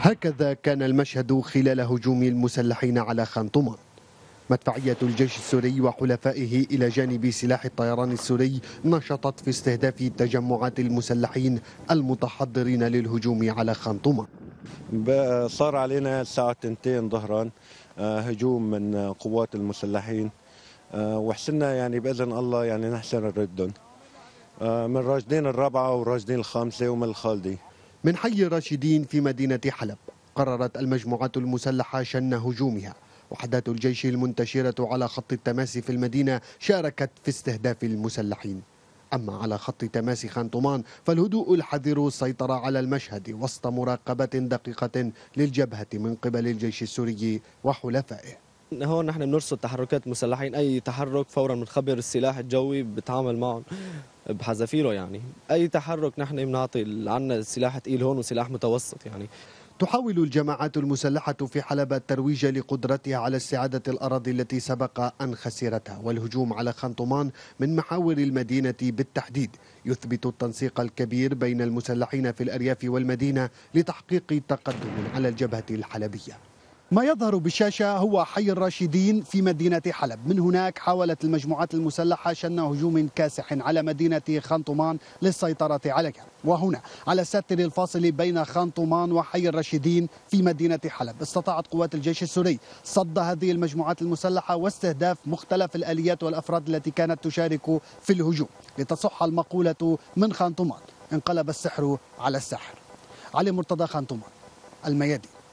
هكذا كان المشهد خلال هجوم المسلحين على خان طمان. مدفعية الجيش السوري وحلفائه إلى جانب سلاح الطيران السوري نشطت في استهداف تجمعات المسلحين المتحضرين للهجوم على خان طمان. صار علينا الساعة 2 ظهرا هجوم من قوات المسلحين، وحسنا يعني بإذن الله يعني نحسن ردهم من راشدين الرابعة وراشدين الخامسة ومن الخالدي. من حي الراشدين في مدينة حلب قررت المجموعات المسلحة شن هجومها. وحدات الجيش المنتشرة على خط التماس في المدينة شاركت في استهداف المسلحين. أما على خط تماس خان طمان فالهدوء الحذر سيطر على المشهد وسط مراقبة دقيقة للجبهة من قبل الجيش السوري وحلفائه. هون نحن بنرصد تحركات المسلحين، أي تحرك فورا بنخبر السلاح الجوي بتعامل معهم بحذافيره. يعني أي تحرك نحن بنعطي، عنا سلاح ثقيل هون وسلاح متوسط. يعني تحاول الجماعات المسلحة في حلب الترويج لقدرتها على استعادة الأراضي التي سبق أن خسرتها، والهجوم على خان طمان من محاور المدينة بالتحديد يثبت التنسيق الكبير بين المسلحين في الأرياف والمدينة لتحقيق تقدم على الجبهة الحلبية. ما يظهر بالشاشة هو حي الراشدين في مدينة حلب. من هناك حاولت المجموعات المسلحة شن هجوم كاسح على مدينة خان طمان للسيطرة عليها. وهنا على الساتر الفاصل بين خان طمان وحي الراشدين في مدينة حلب استطاعت قوات الجيش السوري صد هذه المجموعات المسلحة واستهداف مختلف الآليات والأفراد التي كانت تشارك في الهجوم. لتصح المقولة من خان طمان انقلب السحر على الساحر. علي مرتضى، خان طمان، الميادين.